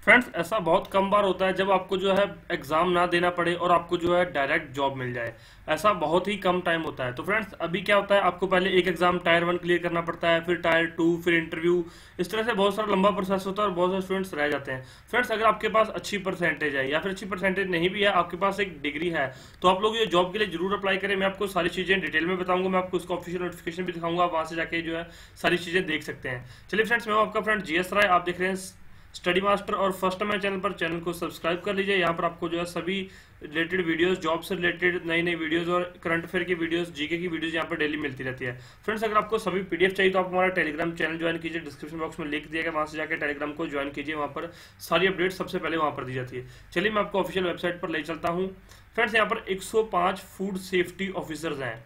Friends ऐसा बहुत कम बार होता है जब आपको जो है एग्जाम ना देना पड़े और आपको जो है डायरेक्ट जॉब मिल जाए। ऐसा बहुत ही कम टाइम होता है। तो फ्रेंड्स अभी क्या होता है, आपको पहले एक एग्जाम टायर 1 क्लियर करना पड़ता है, फिर टायर 2, फिर इंटरव्यू। इस तरह से बहुत सारा लंबा प्रोसेस होता है और बहुत सारे स्टूडेंट्स रह जाते हैं। फ्रेंड्स अगर आपके पास अच्छी परसेंटेज है या फिर अच्छी परसेंटेज नहीं भी है, आपके पास एक डिग्री है, तो आप लोग ये जॉब के लिए जरूर अप्लाई करें। मैं आपको सारी चीजें डिटेल में बताऊंगा, मैं आपको उसका ऑफिशियल नोटिफिकेशन भी दिखाऊंगा, वहां से जाके जो है सारी चीजें देख सकते हैं। चलिए फ्रेंड्स, मैं हूं आपका फ्रेंड जीएस राय, आप देख रहे हैं स्टडी मास्टर। और फर्स्ट टाइम चैनल पर, चैनल को सब्सक्राइब कर लीजिए। यहाँ पर आपको जो है सभी रिलेटेड वीडियोस, जॉब से रिलेटेड नई नई वीडियोस और करंट अफेयर की वीडियोस, जीके की वीडियोस यहाँ पर डेली मिलती रहती है। फ्रेंड्स अगर आपको सभी पीडीएफ चाहिए तो आप हमारा टेलीग्राम चैनल ज्वाइन कीजिए, डिस्क्रिप्शन बॉक्स में लिंक दिया गया, वहां से जाकर टेलीग्राम को ज्वाइन कीजिए। वहां पर सारी अपडेट सबसे पहले वहां पर दी जाती है। चलिए मैं आपको ऑफिशियल वेबसाइट पर ले चलता हूँ। फ्रेंड्स यहाँ पर 105 फूड सेफ्टी ऑफिसर्स हैं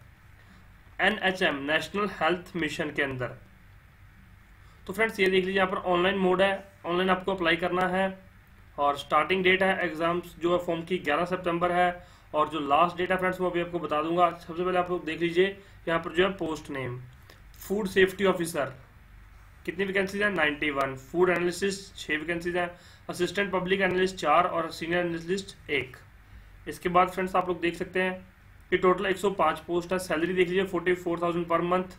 NHM, नेशनल हेल्थ मिशन के अंदर। तो फ्रेंड्स ये देख लीजिए, यहाँ पर ऑनलाइन मोड है, ऑनलाइन आपको अप्लाई करना है। और स्टार्टिंग डेट है एग्जाम्स जो है फॉर्म की 11 सितंबर है। और जो लास्ट डेट है फ्रेंड्स वो अभी आपको बता दूंगा। सबसे पहले आप लोग देख लीजिए, यहाँ पर जो है post name food safety officer, कितनी वैकेंसीज है 91। फूड एनालिसिस्ट 6 वैकेंसीज हैं। असिस्टेंट पब्लिक एनालिस्ट 4 और सीनियर एनालिस्ट 1। इसके बाद फ्रेंड्स आप लोग देख सकते हैं कि टोटल 105 पोस्ट है। सैलरी देख लीजिए 44,000 पर मंथ,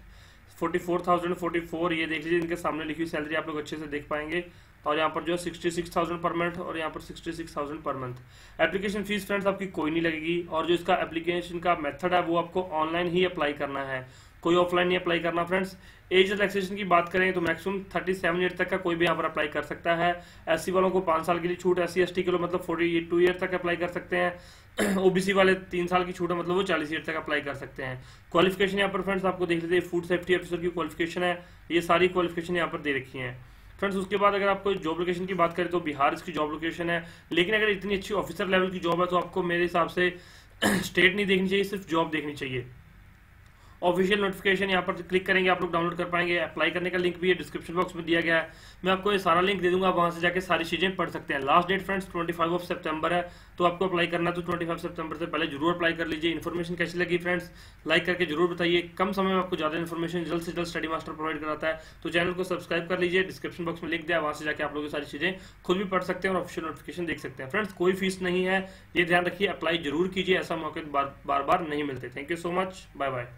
44,044 ये देख लीजिए, इनके सामने लिखी हुई सैलरी आप लोग अच्छे से देख पाएंगे। और यहाँ पर जो है 66,000 पर मंथ और यहाँ पर 66,000 per month. Application fees friends आपकी कोई नहीं लगेगी। और जो इसका एप्लीकेशन का मेथड है वो आपको ऑनलाइन ही अप्लाई करना है, कोई ऑफलाइन नहीं अप्लाई करना। फ्रेंड्स एज रिलैक्सेशन की बात करें तो मैक्सिमम 37 ईयर तक का कोई भी यहाँ पर अप्लाई कर सकता है। एससी वालों को 5 साल के लिए छूट, SC ST के लोग मतलब 42 ईयर तक अप्लाई कर सकते हैं। ओबीसी वाले 3 साल की छूट है, मतलब वो 40 ईयर तक अप्लाई कर सकते हैं। क्वालिफिकेशन यहाँ पर फ्रेंड्स आपको देख लीजिए, फूड सेफ्टी ऑफिसर की क्वालिफिकेशन है, ये सारी क्वालिफिकेशन यहाँ पर दे रखी है। फ्रेंड्स उसके बाद अगर आपको जॉब लोकेशन की बात करें तो बिहार इसकी जॉब लोकेशन है। लेकिन अगर इतनी अच्छी ऑफिसर लेवल की जॉब है तो आपको मेरे हिसाब से स्टेट नहीं देखनी चाहिए, सिर्फ जॉब देखनी चाहिए। ऑफिशियल नोटिफिकेशन यहाँ पर क्लिक करेंगे आप लोग डाउनलोड कर पाएंगे। अप्लाई करने का लिंक भी है डिस्क्रिप्शन बॉक्स में दिया गया है, मैं आपको ये सारा लिंक दे दूंगा, वहां से जाके सारी चीजें पढ़ सकते हैं। लास्ट डेट फ्रेंड्स 25 सितंबर है, तो आपको अप्लाई करना है तो 25 सितंबर से पहले जरूर अप्लाई कर लीजिए। इन्फॉर्मेशन कैसी लगी फ्रेंड्स लाइक करके जरूर बताइए। कम समय में आपको ज्यादा इन्फॉर्मेशन जल्द से जल्द स्टडी मास्टर प्रोवाइड कराता है, तो चैनल को सब्सक्राइब कर लीजिए। डिस्क्रिप्शन बॉक्स में लिंक दिया, वहां से जाकर आप लोग सारी चीजें खुद भी पढ़ सकते हैं और ऑफिशियल नोटिफिकेशन देख सकते हैं। फ्रेंड्स कोई फीस नहीं है, ये ध्यान रखिए, अप्लाई जरूर कीजिए, ऐसा मौके बार बार नहीं मिलते। Thank you so much, bye bye.